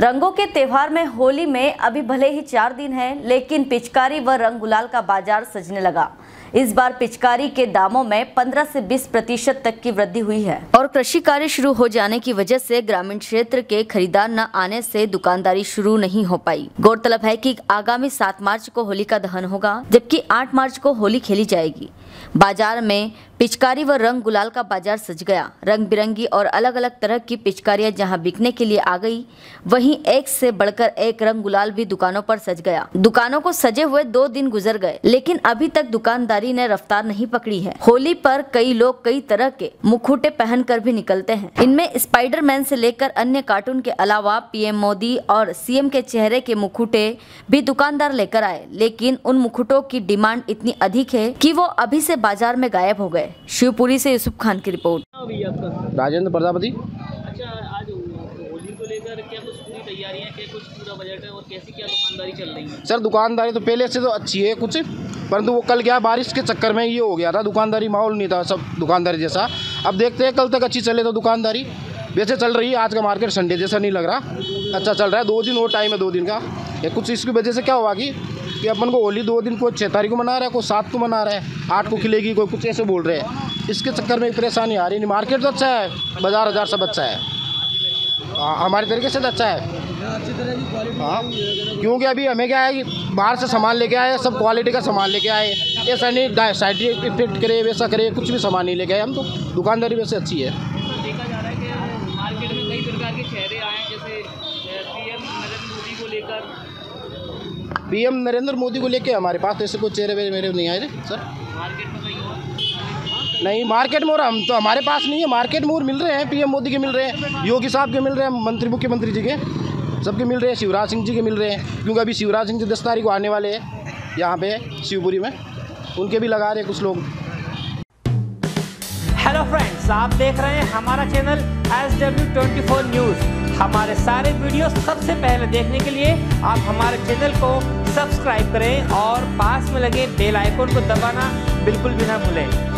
रंगों के त्योहार में होली में अभी भले ही 4 दिन हैं, लेकिन पिचकारी व रंग गुलाल का बाजार सजने लगा। इस बार पिचकारी के दामों में 15 से 20% तक की वृद्धि हुई है और कृषि कार्य शुरू हो जाने की वजह से ग्रामीण क्षेत्र के खरीदार न आने से दुकानदारी शुरू नहीं हो पाई। गौरतलब है कि आगामी 7 मार्च को होलिका दहन होगा, जबकि 8 मार्च को होली खेली जाएगी। बाजार में पिचकारी व रंग गुलाल का बाजार सज गया। रंग बिरंगी और अलग अलग तरह की पिचकारियां जहां बिकने के लिए आ गई, वहीं एक से बढ़कर एक रंग गुलाल भी दुकानों पर सज गया। दुकानों को सजे हुए 2 दिन गुजर गए, लेकिन अभी तक दुकानदारी ने रफ्तार नहीं पकड़ी है। होली पर कई लोग कई तरह के मुखौटे पहनकर भी निकलते हैं। इनमें स्पाइडरमैन से लेकर अन्य कार्टून के अलावा पीएम मोदी और सीएम के चेहरे के मुखौटे भी दुकानदार लेकर आए, लेकिन उन मुखौटों की डिमांड इतनी अधिक है कि वो अभी से बाजार में गायब हो गए। शिवपुरी से यूसुफ खान की रिपोर्ट। राजेंद्र प्रजापति। अच्छा, आज होली को लेकर क्या कुछ पूरी तैयारियां, क्या कुछ पूरा बजट है और कैसी क्या दुकानदारी चल रही है? सर, दुकानदारी तो पहले से तो अच्छी है कुछ, परंतु वो कल क्या बारिश के चक्कर में ये हो गया था, दुकानदारी माहौल नहीं था सब दुकानदारी जैसा। अब देखते हैं कल तक अच्छी चले तो दुकानदारी। वैसे चल रही है, आज का मार्केट संडे जैसा नहीं लग रहा, अच्छा चल रहा है। 2 दिन और टाइम है, 2 दिन का। या कुछ इसकी वजह से क्या हुआ कि अपन को होली 2 दिन को 6 तारीख को मना रहा है, कोई 7 को मना रहा है, 8 को खिलेगी, कोई कुछ ऐसे बोल रहे हैं। इसके चक्कर में परेशानी आ रही नहीं। मार्केट तो अच्छा है, बाजार हजार सब अच्छा है, हमारे तरीके से तो अच्छा है। हाँ, क्योंकि अभी हमें क्या है कि बाहर से सामान लेके आए, सब क्वालिटी का सामान लेके आए, ऐसा नहीं साइड इफेक्ट करे वैसा करे, कुछ भी सामान नहीं लेके आए हम। तो दुकानदारी वैसे अच्छी है। देखा जा रहा है कि मार्केट में कई प्रकार के चेहरे आए हैं, जैसे पीएम नरेंद्र मोदी को लेकर हमारे पास ऐसे कोई चेहरे मेरे नहीं आए थे सर। मार्केट में कहीं और नहीं, मार्केट में और हम तो हमारे पास नहीं है। मार्केट में और मिल रहे हैं, पीएम मोदी के मिल रहे हैं, योगी साहब के मिल रहे हैं, मंत्री मुख्यमंत्री जी के सबके मिल रहे हैं, शिवराज सिंह जी के मिल रहे हैं, क्योंकि अभी शिवराज सिंह जी 10 तारीख को आने वाले हैं यहाँ पे शिवपुरी में, उनके भी लगा रहे हैं कुछ लोग। हेलो फ्रेंड्स, आप देख रहे हैं हमारा चैनल SW24 न्यूज़। हमारे सारे वीडियो सबसे पहले देखने के लिए आप हमारे चैनल को सब्सक्राइब करें और पास में लगे बेल आइकन को दबाना बिल्कुल भी ना भूलें।